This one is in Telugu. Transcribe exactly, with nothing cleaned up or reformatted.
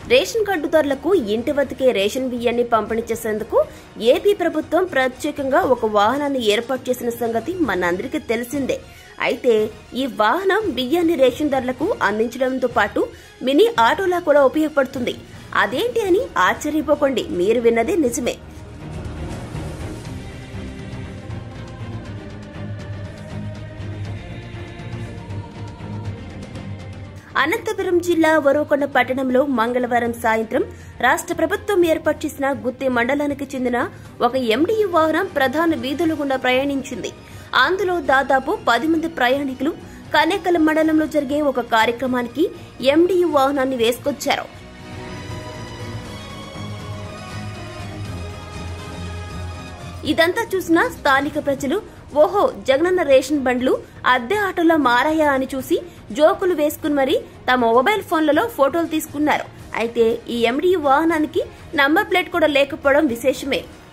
రేషన్ కార్డుదారులకు ఇంటి వద్దకే రేషన్ బియ్యాన్ని పంపిణీ చేసేందుకు ఏపీ ప్రభుత్వం ప్రత్యేకంగా ఒక వాహనాన్ని ఏర్పాటు చేసిన సంగతి మనందరికీ తెలిసిందే. అయితే ఈ వాహనం బియ్యాన్ని రేషన్దారులకు అందించడంతో పాటు మినీ ఆటోలా కూడా ఉపయోగపడుతుంది. అదేంటి అని ఆశ్చర్యపోకండి, మీరు విన్నదే నిజమే. అనంతపురం జిల్లా వరవకొండ పట్టణంలో మంగళవారం సాయంత్రం రాష్ట్ర ప్రభుత్వం ఏర్పాటు చేసిన గుత్తి మండలానికి చెందిన ఒక ఎండీయూ వాహనం ప్రధాన వీధుల గుండా ప్రయాణించింది. అందులో దాదాపు పది మంది ప్రయాణికులు కనేకల మండలంలో జరిగే ఒక కార్యక్రమానికి ఎండీయూ వాహనాన్ని వేసుకొచ్చారు. ఇదంతా చూసిన స్థానిక ప్రజలు ఓహో జగనన్న రేషన్ బండ్లు అద్దె ఆటోలా మారాయా అని చూసి జోకులు వేసుకుని మరీ తమ మొబైల్ ఫోన్లలో ఫోటోలు తీసుకున్నారు. అయితే ఈ ఎండీయూ వాహనానికి నంబర్ ప్లేట్ కూడా లేకపోవడం విశేషమే.